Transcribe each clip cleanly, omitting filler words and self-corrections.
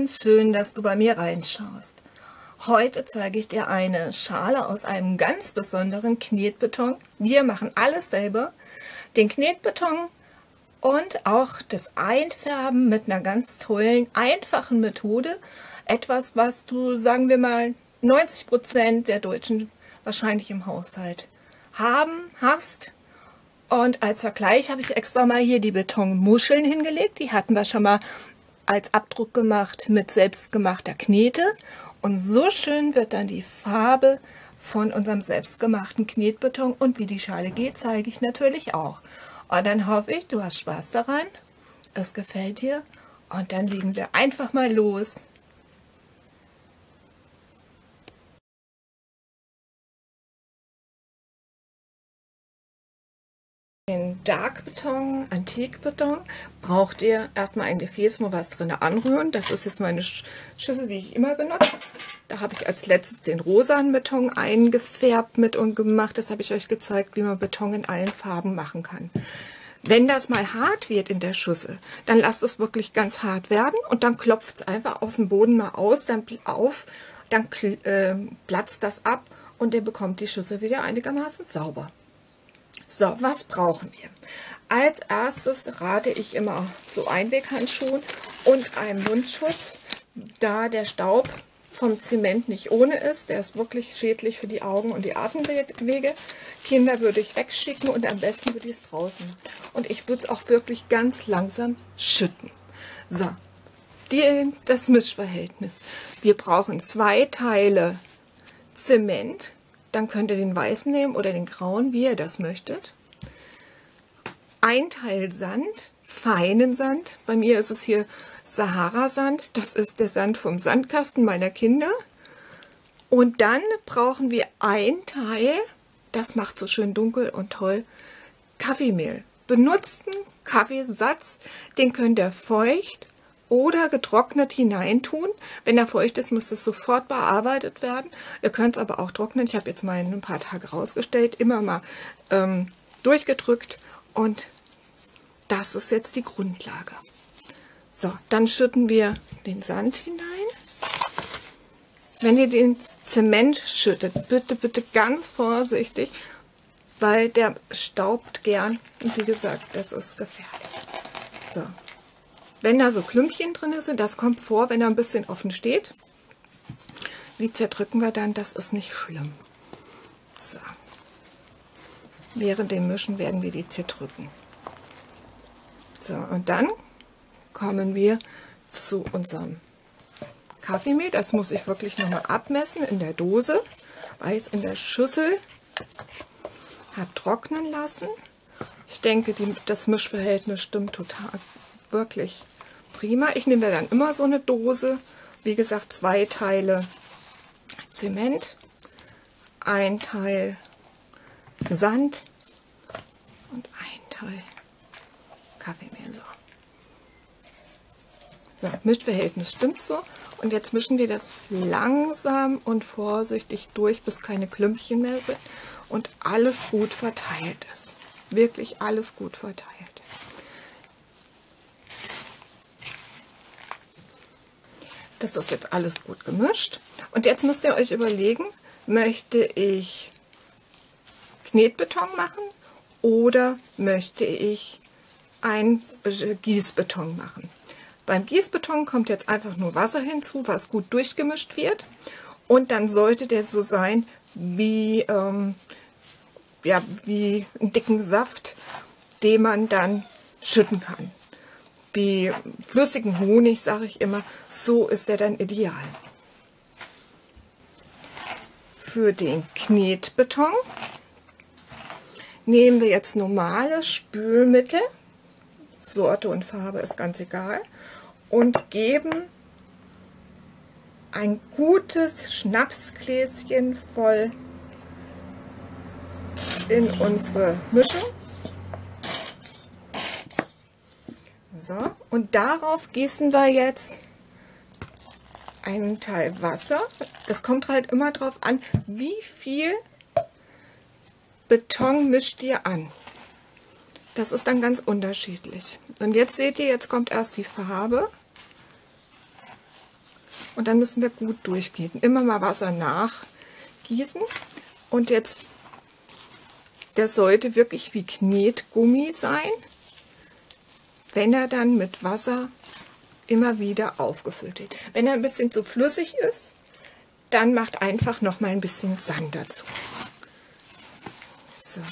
und schön, dass du bei mir reinschaust. Heute zeige ich dir eine Schale aus einem ganz besonderen Knetbeton. Wir machen alles selber. Den Knetbeton und auch das Einfärben mit einer ganz tollen, einfachen Methode. Etwas, was du, sagen wir mal, 90% der Deutschen wahrscheinlich im Haushalt hast. Und als Vergleich habe ich extra mal hier die Betonmuscheln hingelegt. Die hatten wir schon mal als Abdruck gemacht mit selbstgemachter Knete. Und so schön wird dann die Farbe von unserem selbstgemachten Knetbeton. Und wie die Schale geht, zeige ich natürlich auch. Und dann hoffe ich, du hast Spaß daran. Es gefällt dir. Und dann legen wir einfach mal los. Den Darkbeton, Antikbeton, braucht ihr erstmal ein Gefäß, wo was drin anrühren. Das ist jetzt meine Schüssel, die ich immer benutze. Da habe ich als letztes den rosanen Beton eingefärbt mit und gemacht. Das habe ich euch gezeigt, wie man Beton in allen Farben machen kann. Wenn das mal hart wird in der Schüssel, dann lasst es wirklich ganz hart werden und dann klopft es einfach aus dem Boden mal aus, dann platzt das ab und ihr bekommt die Schüssel wieder einigermaßen sauber. So, was brauchen wir? Als erstes rate ich immer zu Einweghandschuhen und einem Mundschutz, da der Staub vom Zement nicht ohne ist. Der ist wirklich schädlich für die Augen und die Atemwege. Kinder würde ich wegschicken und am besten würde ich es draußen machen. Und ich würde es auch wirklich ganz langsam schütten. So, das Mischverhältnis. Wir brauchen 2 Teile Zement. Dann könnt ihr den weißen nehmen oder den grauen, wie ihr das möchtet. 1 Teil Sand, feinen Sand. Bei mir ist es hier Sahara-Sand. Das ist der Sand vom Sandkasten meiner Kinder. Und dann brauchen wir 1 Teil, das macht so schön dunkel und toll, Kaffeemehl. Benutzten Kaffeesatz, den könnt ihr feucht oder getrocknet hineintun. Wenn er feucht ist, muss es sofort bearbeitet werden. Ihr könnt es aber auch trocknen. Ich habe jetzt mal ein paar Tage rausgestellt, immer mal durchgedrückt und das ist jetzt die Grundlage. So, dann schütten wir den Sand hinein. Wenn ihr den Zement schüttet, bitte, bitte ganz vorsichtig, weil der staubt gern und wie gesagt, das ist gefährlich. So. Wenn da so Klümpchen drin sind, das kommt vor, wenn er ein bisschen offen steht. Die zerdrücken wir dann, das ist nicht schlimm. So. Während dem Mischen werden wir die zerdrücken. So, und dann kommen wir zu unserem Kaffeemehl. Das muss ich wirklich nochmal abmessen in der Dose, weil ich es in der Schüssel habe trocknen lassen. Ich denke, das Mischverhältnis stimmt total, wirklich prima. Ich nehme dann immer so eine Dose, wie gesagt 2 Teile Zement, 1 Teil Sand und 1 Teil Kaffeemehl. So, Mischverhältnis stimmt so. Und jetzt mischen wir das langsam und vorsichtig durch, bis keine Klümpchen mehr sind und alles gut verteilt ist. Wirklich alles gut verteilt. Das ist jetzt alles gut gemischt. Und jetzt müsst ihr euch überlegen, möchte ich Knetbeton machen oder möchte ich ein Gießbeton machen. Beim Gießbeton kommt jetzt einfach nur Wasser hinzu, was gut durchgemischt wird. Und dann sollte der so sein wie, wie einen dicken Saft, den man dann schütten kann. Wie flüssigen Honig, sage ich immer, so ist der dann ideal. Für den Knetbeton nehmen wir jetzt normales Spülmittel, Sorte und Farbe ist ganz egal, und geben ein gutes Schnapsgläschen voll in unsere Mischung. So, und darauf gießen wir jetzt einen Teil Wasser. Das kommt halt immer drauf an, wie viel Beton mischt ihr an. Das ist dann ganz unterschiedlich. Und jetzt seht ihr, jetzt kommt erst die Farbe. Und dann müssen wir gut durchgießen. Immer mal Wasser nachgießen. Und jetzt, der sollte wirklich wie Knetgummi sein, wenn er dann mit Wasser immer wieder aufgefüllt wird. Wenn er ein bisschen zu flüssig ist, dann macht einfach noch mal ein bisschen Sand dazu. So.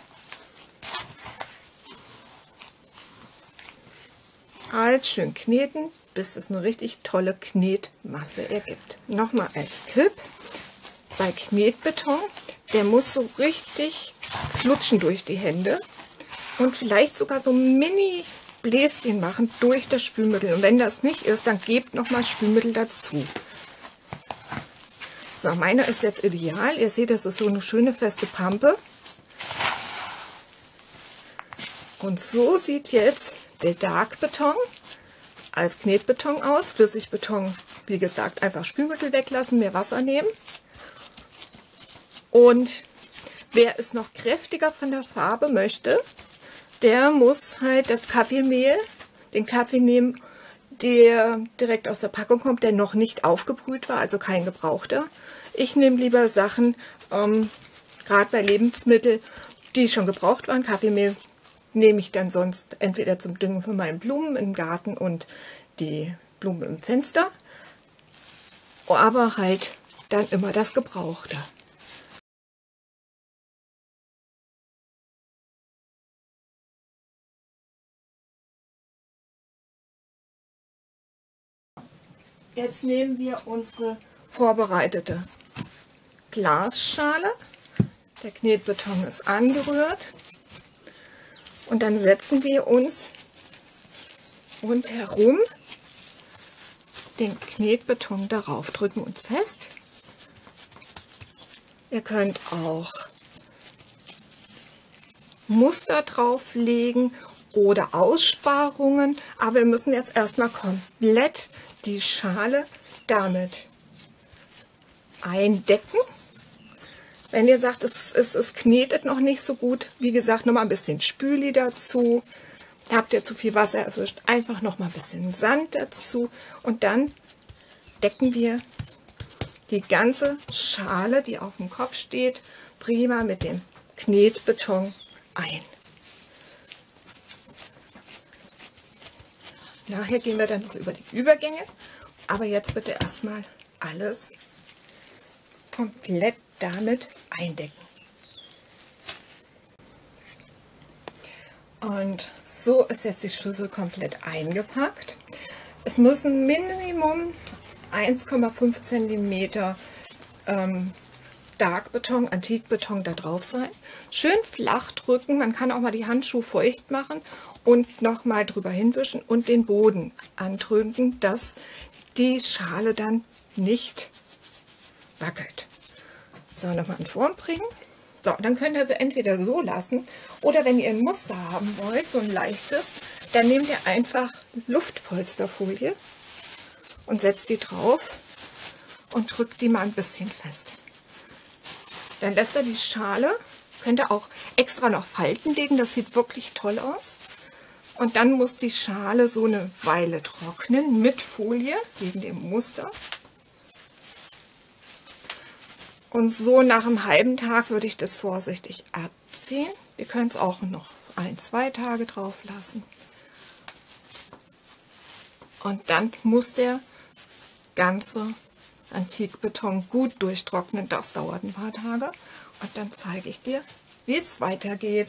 Alles schön kneten, bis es eine richtig tolle Knetmasse ergibt. Nochmal als Tipp, bei Knetbeton, der muss so richtig flutschen durch die Hände und vielleicht sogar so mini Bläschen machen durch das Spülmittel. Und wenn das nicht ist, dann gebt nochmal Spülmittel dazu. So, meiner ist jetzt ideal. Ihr seht, das ist so eine schöne feste Pampe. Und so sieht jetzt der Darkbeton als Knetbeton aus. Flüssigbeton, wie gesagt, einfach Spülmittel weglassen, mehr Wasser nehmen. Und wer es noch kräftiger von der Farbe möchte, der muss halt das Kaffeemehl, den Kaffee nehmen, der direkt aus der Packung kommt, der noch nicht aufgebrüht war, also kein gebrauchter. Ich nehme lieber Sachen, gerade bei Lebensmitteln, die schon gebraucht waren. Kaffeemehl nehme ich dann sonst entweder zum Düngen für meine Blumen im Garten und die Blumen im Fenster, aber halt dann immer das Gebrauchte. Jetzt nehmen wir unsere vorbereitete Glasschale. Der Knetbeton ist angerührt. Und dann setzen wir uns rundherum den Knetbeton darauf, drücken uns fest. Ihr könnt auch Muster drauflegen oder Aussparungen, aber wir müssen jetzt erstmal komplett die Schale damit eindecken. Wenn ihr sagt, es knetet noch nicht so gut, wie gesagt, noch mal ein bisschen Spüli dazu. Habt ihr zu viel Wasser erwischt, einfach noch mal ein bisschen Sand dazu und dann decken wir die ganze Schale, die auf dem Kopf steht, prima mit dem Knetbeton ein. Nachher gehen wir dann noch über die Übergänge, aber jetzt bitte erstmal alles komplett damit eindecken. Und so ist jetzt die Schüssel komplett eingepackt. Es müssen Minimum 1,5 cm Darkbeton, Antikbeton da drauf sein. Schön flach drücken, man kann auch mal die Handschuhe feucht machen und nochmal drüber hinwischen und den Boden andrücken, dass die Schale dann nicht wackelt. So, nochmal in Form bringen. So, dann könnt ihr sie entweder so lassen oder wenn ihr ein Muster haben wollt, so ein leichtes, dann nehmt ihr einfach Luftpolsterfolie und setzt die drauf und drückt die mal ein bisschen fest. Dann lässt ihr die Schale, könnt ihr auch extra noch Falten legen, das sieht wirklich toll aus. Und dann muss die Schale so eine Weile trocknen mit Folie wegen dem Muster. Und so nach einem halben Tag würde ich das vorsichtig abziehen. Ihr könnt es auch noch 1-2 Tage drauf lassen. Und dann muss der ganze Antikbeton gut durchtrocknen. Das dauert ein paar Tage. Und dann zeige ich dir, wie es weitergeht.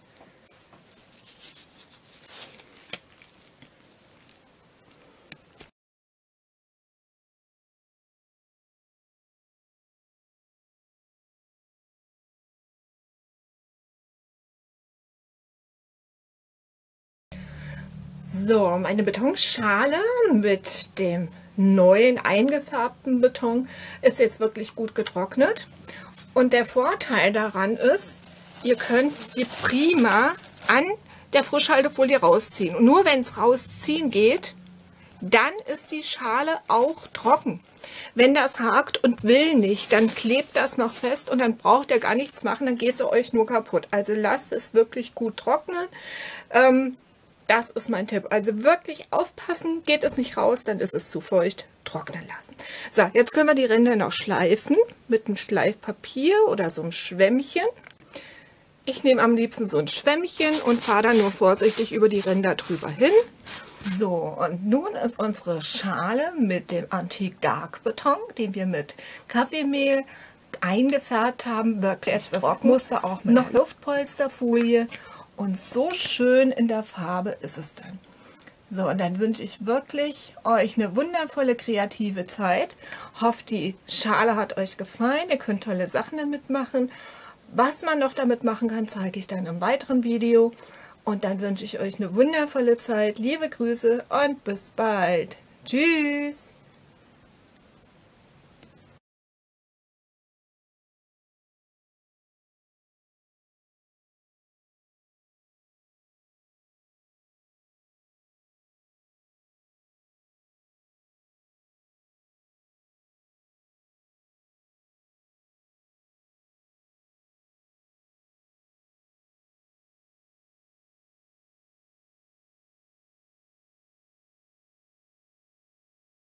So, meine Betonschale mit dem neuen eingefärbten Beton ist jetzt wirklich gut getrocknet. Und der Vorteil daran ist, ihr könnt die prima an der Frischhaltefolie rausziehen. Und nur wenn es rausziehen geht, dann ist die Schale auch trocken. Wenn das hakt und will nicht, dann klebt das noch fest und dann braucht ihr gar nichts machen, dann geht es euch nur kaputt. Also lasst es wirklich gut trocknen. Das ist mein Tipp. Also wirklich aufpassen, geht es nicht raus, dann ist es zu feucht, trocknen lassen. So, jetzt können wir die Ränder noch schleifen mit einem Schleifpapier oder so einem Schwämmchen. Ich nehme am liebsten so ein Schwämmchen und fahre dann nur vorsichtig über die Ränder drüber hin. So, und nun ist unsere Schale mit dem Antique Dark Beton, den wir mit Kaffeemehl eingefärbt haben, wirklich das Muster auch mit noch Luftpolsterfolie. Und so schön in der Farbe ist es dann. So, und dann wünsche ich wirklich euch eine wundervolle kreative Zeit. Hoffe, die Schale hat euch gefallen. Ihr könnt tolle Sachen damit machen. Was man noch damit machen kann, zeige ich dann im weiteren Video. Und dann wünsche ich euch eine wundervolle Zeit. Liebe Grüße und bis bald. Tschüss.